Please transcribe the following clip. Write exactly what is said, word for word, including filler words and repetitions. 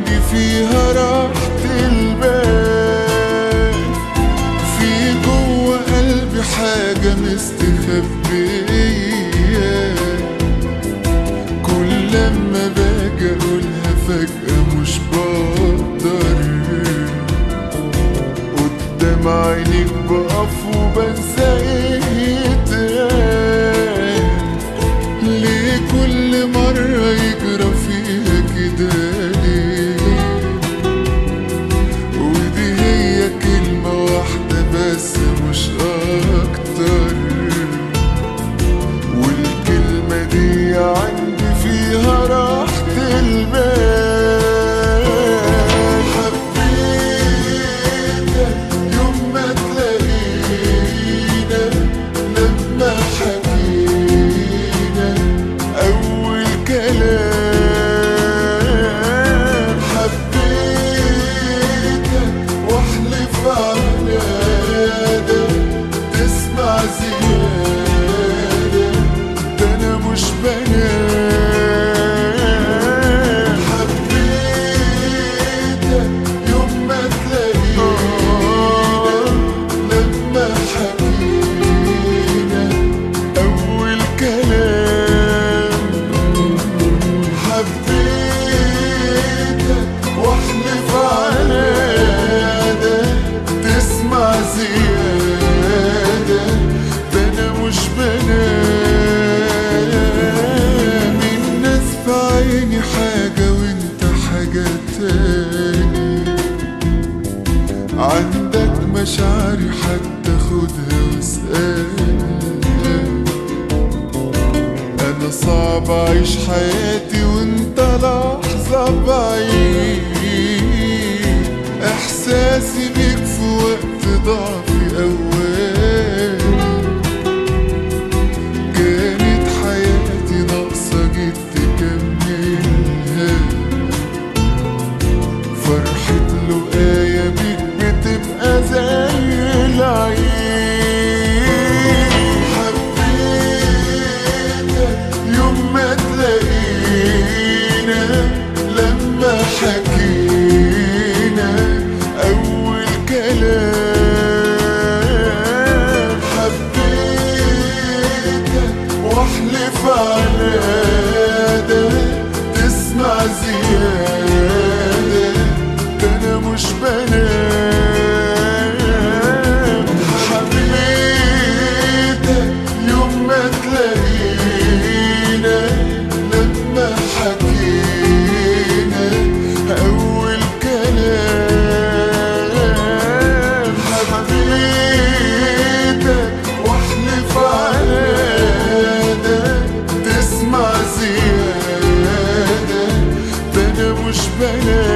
عندي فيها راحة البال. في جوه قلبي حاجة مستخبية، كل لما باجي اقولها فجأة مش بقدر. قدام عينيك بقف وبنسى ايه يتقال. ليه كل مرة يجرى فيها كده ليه؟ ودي هي كلمة واحدة بس مش أكتر، والكلمة دي عندي فيها راحة البال. حبيتك يوم ما تلاقينا، لما حكينا أول كلام. حبيتك واحلف على ده، تسمع زيادة ده أنا مش بنام. حبيتك يوم ما تلاقينا، لما حكينا أول كلام. حبيتك واحلف على ده، تسمع زيادة ده أنا مش بنام. الناس في عيني حاجة وانت حاجة تاني، عندك مشاعري حتى خدها واسألها. أنا صعب أعيش حياتي وانت لحظة بعيد. إحساسي بيك في وقت ضعفي أواني، كانت حياتي ناقصة جيت تكملها. فرحة لقايا بيك بتبقى زي العيد. حبيتك يوم ما تلاقينا، لما حكينا أول كلام. حبيتك واحلف على ده، تسمع زيادة ده أنا مش بنام. حبيتك يوم ما تلاقينا، لما حكينا أول كلام. حبيتك واحلف على ده، تسمع زيادة ده أنا مش بنام.